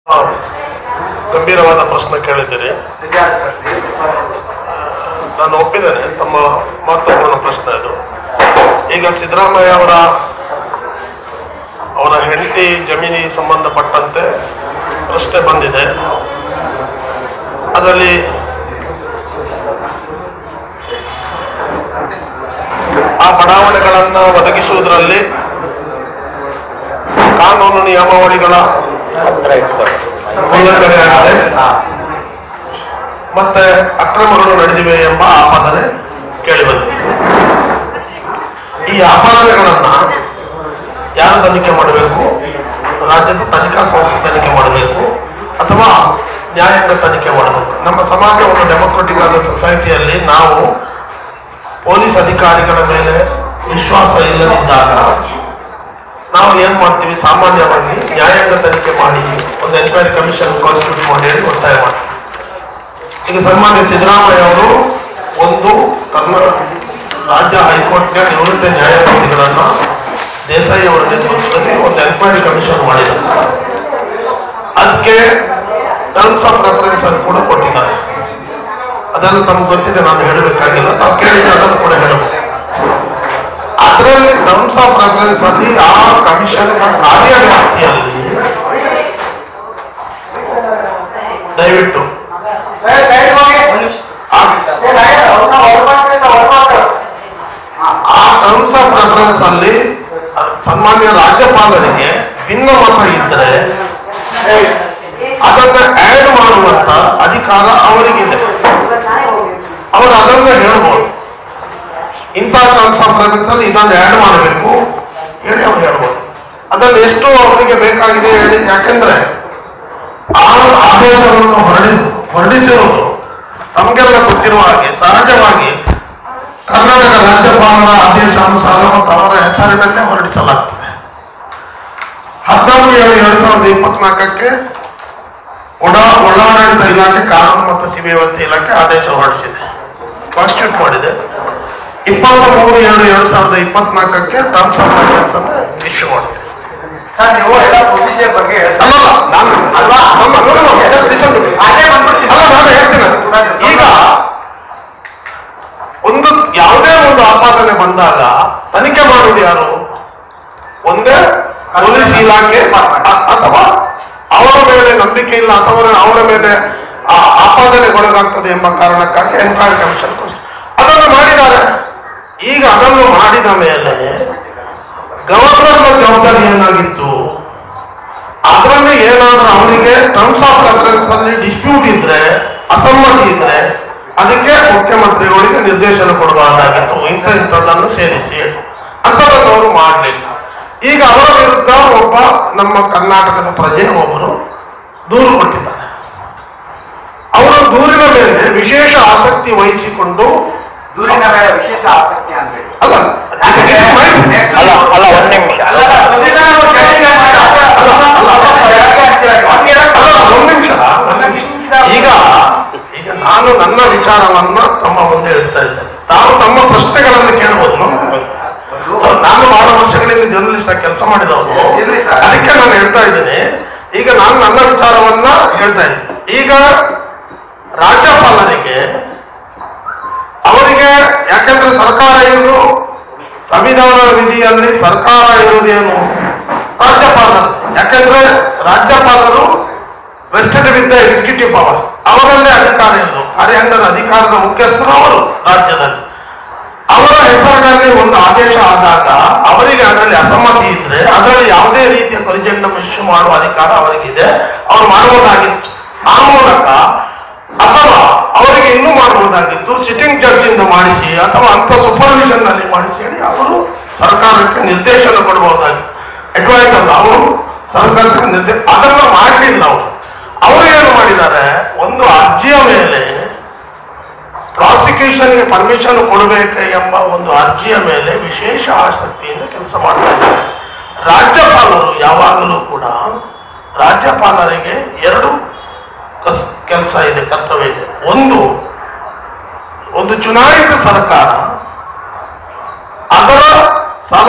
ಗಂಭೀರವಾದ ಪ್ರಶ್ನೆ ಕೇಳಿದ್ದೀರಿ. ನಾನು ಒಪ್ಪಿದ್ದೇನೆ, ತಮ್ಮ ಮಹತ್ವಪೂರ್ಣ ಪ್ರಶ್ನೆ ಅದು. ಈಗ ಸಿದ್ದರಾಮಯ್ಯ ಅವರ ಹೆಂಡತಿ ಜಮೀನಿಗೆ ಸಂಬಂಧಪಟ್ಟಂತೆ ಪ್ರಶ್ನೆ ಬಂದಿದೆ. ಅದರಲ್ಲಿ ಆ ಬಡಾವಣೆಗಳನ್ನು ಒದಗಿಸುವುದರಲ್ಲಿ ಕಾನೂನು ನಿಯಮಾವಳಿಗಳ ಉಲ್ಲಂಘನೆಯಾಗಿದೆ ಮತ್ತೆ ಅಕ್ರಮಗಳು ನಡೆದಿವೆ ಎಂಬ ಆಪಾದನೆ ಕೇಳಿಬಂದಿದೆ. ಈ ಆಪಾದನೆಗಳನ್ನ ಯಾರು ತನಿಖೆ ಮಾಡಬೇಕು? ರಾಜ್ಯದ ತನಿಖಾ ಸಂಸ್ಥೆ ತನಿಖೆ ಮಾಡಬೇಕು ಅಥವಾ ನ್ಯಾಯಾಂಗ ತನಿಖೆ ಮಾಡಬೇಕು? ನಮ್ಮ ಸಮಾಜ ಒಂದು ಡೆಮೊಕ್ರೆಟಿಕ್ ಆದ ಸೊಸೈಟಿಯಲ್ಲಿ ನಾವು ಪೊಲೀಸ್ ಅಧಿಕಾರಿಗಳ ಮೇಲೆ ವಿಶ್ವಾಸ ಇಲ್ಲದಿದ್ದಾಗ ನಾವು ಏನ್ ಮಾಡ್ತೀವಿ? ಸಾಮಾನ್ಯವಾಗಿ ನ್ಯಾಯಾಂಗ ತನಿಖೆ ಮಾಡಿ ಒಂದು ಎನ್ಕ್ವೈರಿ ಕಮಿಷನ್ ಕಾನ್ಸ್ಟಿಟ್ಯೂಟ್ ಮಾಡಿ ಹೇಳಿ ಒತ್ತಾಯ ಮಾಡ್ತೀವಿ. ಈಗ ಸನ್ಮಾನ್ಯ ಸಿದ್ದರಾಮಯ್ಯ ಅವರು ಒಂದು ರಾಜ್ಯ ಹೈಕೋರ್ಟ್ನ ನಿವೃತ್ತ ನ್ಯಾಯಮೂರ್ತಿಗಳನ್ನ ದೇಸಾಯಿ ಅವರ ನೇತೃತ್ವದಲ್ಲಿ ಒಂದು ಎನ್ಕ್ವೈರಿ ಕಮಿಷನ್ ಮಾಡಿದ್ದಾರೆ. ಅದಕ್ಕೆ ಟರ್ಮ್ಸ್ ಆಫ್ ರೆಫರೆನ್ಸ್ ಅನ್ನು ಕೂಡ ಕೊಟ್ಟಿದ್ದಾರೆ. ಅದನ್ನು ತಮ್ಗೆ ಗೊತ್ತಿದೆ, ನಾನು ಹೇಳಬೇಕಾಗಿಲ್ಲ, ನಾವು ಕೇಳಿದ್ರೆ ಅದನ್ನು ಕೂಡ ಹೇಳಬೇಕು. ಅದರಲ್ಲಿ ಟರ್ಮ್ಸ್ ಆಫ್ ರೆಫರೆನ್ಸ್ ಅಲ್ಲಿ ಆ ಕಮಿಷನ್ ಕಾರ್ಯವ್ಯಾಪ್ತಿಯಲ್ಲಿ ದಯವಿಟ್ಟು ಆ ಟರ್ಮ್ಸ್ ಆಫ್ ರೆಫರೆನ್ಸ್ ಅಲ್ಲಿ ಸನ್ಮಾನ್ಯ ರಾಜ್ಯಪಾಲರಿಗೆ ಭಿನ್ನ ಮತ ಇದ್ದರೆ ಅದನ್ನ ಆಡ್ ಮಾಡುವಂತ ಅಧಿಕಾರ ಅವರಿಗಿದೆ. ಅವರು ಅದನ್ನು ಹೇಳ್ಬೋದು. ಇಂಥ ಟರ್ಮ್ಸ್ ಆಫ್ ರೆಫರೆನ್ಸ್ ಅಲ್ಲಿ ಇದನ್ನು ಆಡ್ ಮಾಡಬೇಕು ಹೇಳಿ ಅವ್ರು ಹೇಳ್ಬೋದು. ಅದನ್ನು ಎಷ್ಟು ಅವರಿಗೆ ಬೇಕಾಗಿದೆ ಹೇಳಿ. ಯಾಕೆಂದ್ರೆ ಆ ಆದೇಶವನ್ನು ಹೊರಡಿಸಿರುವುದು ನಮಗೆಲ್ಲ ಗೊತ್ತಿರುವ ಹಾಗೆ ಸಹಜವಾಗಿ ಕರ್ನಾಟಕ ರಾಜ್ಯಪಾಲರ ಆದೇಶಾನುಸಾರ ಮತ್ತು ಅವರ ಹೆಸರಿನಲ್ಲೇ ಹೊರಡಿಸಲಾಗ್ತದೆ. 14/7/2024 ಒಳಾಡಳಿತ ಇಲಾಖೆ, ಕಾನೂನು ಮತ್ತು ಸುವ್ಯವಸ್ಥೆ ಇಲಾಖೆ ಆದೇಶ ಹೊರಡಿಸಿದೆ, ಕಾನ್ಸ್ಟಿಟ್ಯೂಟ್ ಮಾಡಿದೆ. 23/2/2024 ಟರ್ಮ್ಸ್ ಆಫ್ ರೆಫರೆನ್ಸ್ ಅನ್ನು ಇಶ್ಯೂ ಮಾಡಿದೆ. ಈಗ ಒಂದು ಯಾವುದೇ ಒಂದು ಆಪಾದನೆ ಬಂದಾಗ ತನಿಖೆ ಮಾಡುವುದು ಯಾರು? ಒಂದೇ ಪೊಲೀಸ್ ಇಲಾಖೆ ಅಥವಾ ಅವರ ಮೇಲೆ ನಂಬಿಕೆ ಇಲ್ಲ ಅಥವಾ ಅವರ ಮೇಲೆ ಆಪಾದನೆಗೊಳಗಾಗ್ತದೆ ಎಂಬ ಕಾರಣಕ್ಕಾಗಿ ಎನ್ಕ್ವೈರಿ ಕಮಿಷನ್ ಅದನ್ನು ಮಾಡಿದ್ದಾರೆ. ಈಗ ಅದನ್ನು ಮಾಡಿದ ಮೇಲೆ ಗವರ್ನರ್ನ ಜವಾಬ್ದಾರಿ ಏನಾಗಿತ್ತು? ಅದರಲ್ಲಿ ಏನಾದ್ರೂ ಅವರಿಗೆ ಟರ್ಮ್ಸ್ ಆಫ್ ರೆಫರೆನ್ಸ್ ಅಲ್ಲಿ ಡಿಸ್ಪ್ಯೂಟ್ ಇದ್ರೆ, ಅಸಮ್ಮತಿ ಇದ್ರೆ ಅದಕ್ಕೆ ಮುಖ್ಯಮಂತ್ರಿಗಳಿಗೆ ನಿರ್ದೇಶನ ಕೊಡಬಹುದಾಗಿತ್ತು, ಇಂಥದ್ದನ್ನು ಸೇರಿಸಿ. ಅಂಥದ್ದನ್ನು ಅವರು ಮಾಡಲಿಲ್ಲ. ಈಗ ಅವರ ವಿರುದ್ಧ ಒಬ್ಬ ನಮ್ಮ ಕರ್ನಾಟಕದ ಪ್ರಜೆ ಒಬ್ಬರು ದೂರು ಕೊಟ್ಟಿದ್ದಾರೆ. ಅವರ ದೂರಿನ ಮೇಲೆ ವಿಶೇಷ ಆಸಕ್ತಿ ವಹಿಸಿಕೊಂಡು ದೂರಿನ ಮೇಲೆ ವಿಶೇಷ ಆಸಕ್ತಿ ಅಂದ್ರೆ ಅಲ್ಲ ಒಂದು ನಿಮಿಷ ಈಗ ನಾನು ನನ್ನ ವಿಚಾರವನ್ನ ತಮ್ಮ ಮುಂದೆ ಹೇಳ್ತಾ ಇದ್ದೇನೆ. ತಾವು ತಮ್ಮ ಪ್ರಶ್ನೆಗಳನ್ನು ಕೇಳಬಹುದು. ನಾನು ಬಹಳ ವರ್ಷಗಳಿಂದ ಜರ್ನಲಿಸ್ಟ್ ಆಗಿ ಕೆಲಸ ಮಾಡಿದವರು, ಅದಕ್ಕೆ ನಾನು ಹೇಳ್ತಾ ಇದ್ದೀನಿ. ಈಗ ನಾನು ನನ್ನ ವಿಚಾರವನ್ನ ಹೇಳ್ತಾ ಇದ್ದೀನಿ. ಈಗ ರಾಜ್ಯಪಾಲರಿಗೆ ಅವರಿಗೆ, ಯಾಕೆಂದ್ರೆ ಸರ್ಕಾರ ಇರುವುದು ಸಂವಿಧಾನ ವಿಧಿಯಲ್ಲಿ ಸರ್ಕಾರ ಇರುವುದೇನು ರಾಜ್ಯಪಾಲರು. ಯಾಕೆಂದ್ರೆ ರಾಜ್ಯಪಾಲರು vested with the executive power, ಅವರಲ್ಲೇ ಅಧಿಕಾರ ಇರುವುದು. ಕಾರ್ಯಾಂಗದ ಅಧಿಕಾರದ ಮುಖ್ಯಸ್ಥರು ಅವರು ರಾಜ್ಯದಲ್ಲಿ. ಅವರ ಹೆಸರಿನಲ್ಲಿ ಒಂದು ಆದೇಶ ಆದಾಗ ಅವರಿಗೆ ಅದರಲ್ಲಿ ಅಸಮ್ಮತಿ ಇದ್ರೆ ಅದರಲ್ಲಿ ಯಾವುದೇ ರೀತಿಯ ಕೊಲಿಜೆಂಡಮ್ ಇಶ್ಯೂ ಮಾಡುವ ಅಧಿಕಾರ ಅವರಿಗಿದೆ, ಅವರು ಮಾಡಬಹುದಾಗಿತ್ತು. ಆ ಮೂಲಕ ಅಥವಾ ಅವರಿಗೆ ಇನ್ನೂ ಮಾಡಬಹುದಾಗಿತ್ತು, ಸಿಟ್ಟಿಂಗ್ ಜಡ್ಜ್ ಇಂದ ಮಾಡಿಸಿ ಅಥವಾ ಅಂತ ಸೂಪರ್ವಿಷನ್ ನಲ್ಲಿ ಮಾಡಿಸಿ ಹೇಳಿ ಅವರು ಸರ್ಕಾರಕ್ಕೆ ನಿರ್ದೇಶನ ಕೊಡಬಹುದಾಗಿತ್ತು. ಅಡ್ವೈಸ್ ಅಲ್ಲ, ಅವರು ಸರ್ಕಾರಕ್ಕೆ ಅದನ್ನು ಮಾಡಲಿಲ್ಲ. ಅವರು ಏನು ಮಾಡಿದ್ದಾರೆ? ಒಂದು ಅರ್ಜಿಯ ಮೇಲೆ ಪ್ರಾಸಿಕ್ಯೂಷನ್ಗೆ ಪರ್ಮಿಷನ್ ಕೊಡಬೇಕು ಎಂಬ ಒಂದು ಅರ್ಜಿಯ ಮೇಲೆ ವಿಶೇಷ ಆಸಕ್ತಿಯಿಂದ ಕೆಲಸ ಮಾಡ್ತಾ ಇದ್ದಾರೆ. ರಾಜ್ಯಪಾಲರು ಯಾವಾಗಲೂ ಕೂಡ ರಾಜ್ಯಪಾಲರಿಗೆ ಎರಡು ಕೆಲಸ ಇದೆ, ಕರ್ತವ್ಯ ಇದೆ. ಒಂದು ಚುನಾಯಿತ ಸರ್ಕಾರ ಅದರ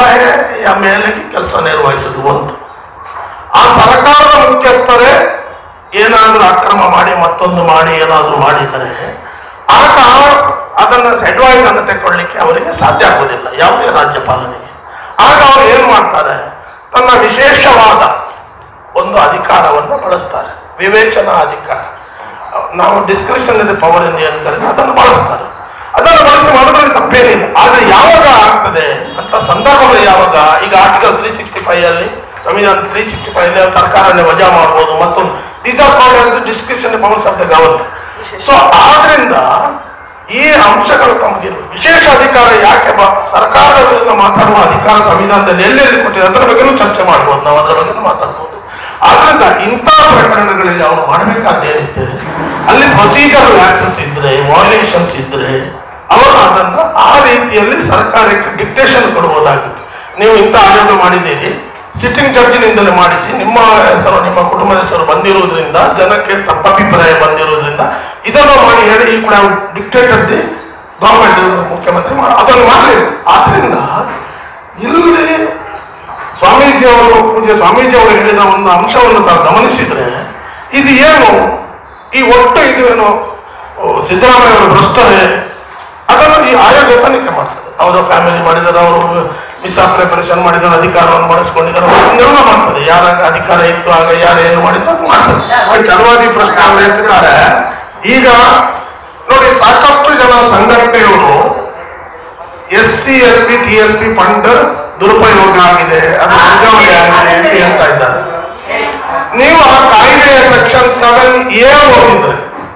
ಸಲಹೆಯ ಮೇಲೆ ಕೆಲಸ ನಿರ್ವಹಿಸುವುದು ಒಂದು. ಆ ಸರ್ಕಾರದ ಮುಖ್ಯಸ್ಥರೇ ಏನಾದರೂ ಅಕ್ರಮ ಮಾಡಿ ಮತ್ತೊಂದು ಮಾಡಿ ಏನಾದರೂ ಮಾಡಿದರೆ ಆಗ ಅದನ್ನು ಅಡ್ವೈಸ್ ಅನ್ನು ತಗೊಳ್ಳಿಕ್ಕೆ ಅವರಿಗೆ ಸಾಧ್ಯ ಆಗುವುದಿಲ್ಲ ಯಾವುದೇ ರಾಜ್ಯಪಾಲನಿಗೆ. ಆಗ ಅವರು ಏನು ಮಾಡ್ತಾರೆ, ತನ್ನ ವಿಶೇಷವಾದ ಒಂದು ಅಧಿಕಾರವನ್ನು ಬಳಸ್ತಾರೆ, ವಿವೇಚನಾ ಅಧಿಕಾರ. ನಾವು ಡಿಸ್ಕ್ರಿಷನರಿ ಪವರ್ ಎಂದು ಏನು ಕರೀತಾರೆ ಅದನ್ನು ಬಳಸ್ತಾರೆ. ಅದನ್ನು ಬಳಸಿ ಮಾಡೋದ್ರಲ್ಲಿ ತಪ್ಪೇನಿಲ್ಲ. ಆದರೆ ಯಾವಾಗ ಆಗ್ತದೆ ಅಂತ ಸಂದರ್ಭಗಳು ಯಾವಾಗ, ಈಗ ಆರ್ಟಿಕಲ್ 365 ಅಲ್ಲಿ ಸಂವಿಧಾನ 365 ಅಲ್ಲಿ ಸರ್ಕಾರನೇ ವಜಾ ಮಾಡ್ಬೋದು ಮತ್ತೊಂದು, these are called as discretionary powers of the government. So ಆದ್ರಿಂದ ಈ ಅಂಶಗಳು ತಮಗಿರು ವಿಶೇಷ ಅಧಿಕಾರ ಯಾಕೆ ಸರ್ಕಾರದ ವಿರುದ್ಧ ಮಾತಾಡುವ ಅಧಿಕಾರ ಸಂವಿಧಾನದಲ್ಲಿ ಎಲ್ಲೆಲ್ಲಿ ಕೊಟ್ಟಿದೆ ಅದರ ಬಗ್ಗೆನೂ ಚರ್ಚೆ ಮಾಡ್ಬೋದು, ನಾವು ಅದರ ಬಗ್ಗೆ ಮಾತಾಡ್ಬೋದು. ಆದ್ರಿಂದ ಇಂಥ ಪ್ರಕರಣಗಳಲ್ಲಿ ಅವರು ಮಾಡಬೇಕಾದ್ದೇನಿದೆ, ಅಲ್ಲಿ ಪ್ರೊಸೀಜರ್ ಲ್ಯಾಕ್ಸಸ್ ಇದ್ರೆ, ವಯೋಲೇಷನ್ಸ್ ಇದ್ರೆ ಅವರು ಅದನ್ನ ಆ ರೀತಿಯಲ್ಲಿ ಸರ್ಕಾರಕ್ಕೆ ಡಿಕ್ಟೇಷನ್ ಕೊಡಬಹುದಾಗಿತ್ತು. ನೀವು ಇಂಥ ಆಯೋಗ ಮಾಡಿದ್ದೀರಿ, ಸಿಟ್ಟಿಂಗ್ ಜಡ್ಜಿನಿಂದಲೇ ಮಾಡಿಸಿ, ನಿಮ್ಮ ಹೆಸರು ನಿಮ್ಮ ಕುಟುಂಬದ ಹೆಸರು ಬಂದಿರುವುದರಿಂದ, ಜನಕ್ಕೆ ತಪ್ಪಭಿಪ್ರಾಯ ಬಂದಿರುವುದರಿಂದ ಇದನ್ನು ಮಾಡಿ ಹೇಳಿ ಈ ಕೂಡ ಡಿಕ್ಟೇಟರ್ ದಿ ಗವರ್ಮೆಂಟ್ ಮುಖ್ಯಮಂತ್ರಿ ಅದನ್ನು ಮಾಡಲಿಲ್ಲ. ಆದ್ರಿಂದ ಇಲ್ಲಿ ಸ್ವಾಮೀಜಿಯವರು ಪೂಜ್ಯ ಸ್ವಾಮೀಜಿಯವರು ಹೇಳಿದ ಒಂದು ಅಂಶವನ್ನು ತಾವು ಗಮನಿಸಿದ್ರೆ ಇದು ಏನು, ಈ ಒಟ್ಟು ಇದು ಏನು ಸಿದ್ದರಾಮಯ್ಯ ಅವರು ಭ್ರಷ್ಟರೇ ಅದನ್ನು ಈ ಆಯೋಗ ತನಿಖೆ ಮಾಡ್ತಾರೆ. ಅವರ ಫ್ಯಾಮಿಲಿ ಮಾಡಿದರೆ, ಅವರು ಮಿಸ್ಅಪ್ರಿಪರೇಷನ್ ಮಾಡಿದರೆ, ಅಧಿಕಾರವನ್ನು ಬಳಸ್ಕೊಂಡಿದ್ದಾರೆ, ಅದನ್ನೆಲ್ಲ ಮಾಡ್ತದೆ. ಯಾರಾಗ ಅಧಿಕಾರ ಇತ್ತು ಆಗ ಯಾರು ಏನು ಮಾಡಿದ್ರು ಅದು ಮಾಡ್ತಾರೆ. ಚಲವಾದಿ ಪ್ರಶ್ನೆ ಅವರು ಹೇಳ್ತಿದ್ದಾರೆ. ಈಗ ನೋಡಿ, ಸಾಕಷ್ಟು ಜನ ಸಂಘಟನೆಯವರು SC SC TSP ಫಂಡ್ ದುರುಪಯೋಗ ಆಗಿದೆ, ಅದು ವರ್ಗಾವಣೆ ಆಗಿದೆ ಅಂತ ಹೇಳ್ತಾ ಇದ್ದಾರೆ. ನೀವು ಆ ಕಾಯ್ದೆಯ ಸೆಕ್ಷನ್ 7A ಓದಿದ್ರೆ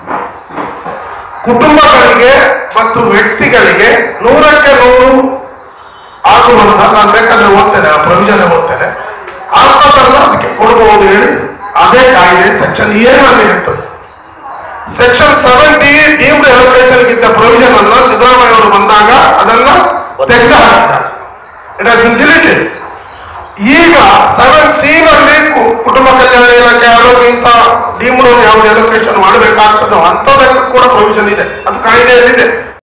ಕುಟುಂಬಗಳಿಗೆ ಮತ್ತು ವ್ಯಕ್ತಿಗಳಿಗೆ 100ಕ್ಕೆ 100 ಆಗುವಂತ, ನಾನು ಬೇಕಾದ್ರೆ ಓದ್ತೇನೆ, ಆ ಪ್ರೊವಿಷನ್ ಓದ್ತೇನೆ, ಅಂತದನ್ನು ಅದಕ್ಕೆ ಕೊಡಬಹುದು ಹೇಳಿ ಅದೇ ಕಾಯ್ದೆ ಸೆಕ್ಷನ್ A ನಲ್ಲಿ ಇರ್ತದೆ. ಸೆಕ್ಷನ್ 7D ಡೀಮ್ಡ್ ಎಲೋಕೇಶನ್ ಇದ್ದ ಪ್ರೊವಿಷನ್ ಅನ್ನು ಸಿದ್ದರಾಮಯ್ಯ ಅವರು ಬಂದಾಗ ಅದನ್ನ ತೆಗೆದು ಹಾಕಿದ್ದಾರೆ. It has been deleted. ಈಗ 7C ನಲ್ಲಿ ಕುಟುಂಬ ಕಲ್ಯಾಣ ಇಲಾಖೆ ಆರೋಗ್ಯ ಇಂಥ ಡೀಮ್ಡ್ ಯಾವ್ದು ಎಲೋಕೇಶನ್ ಮಾಡಬೇಕಾಗ್ತದೋ ಅಂಥದಕ್ಕೆ ಕೂಡ ಪ್ರೊವಿಷನ್ ಇದೆ, ಅದು ಕಾಯ್ದೆಯಲ್ಲಿದೆ.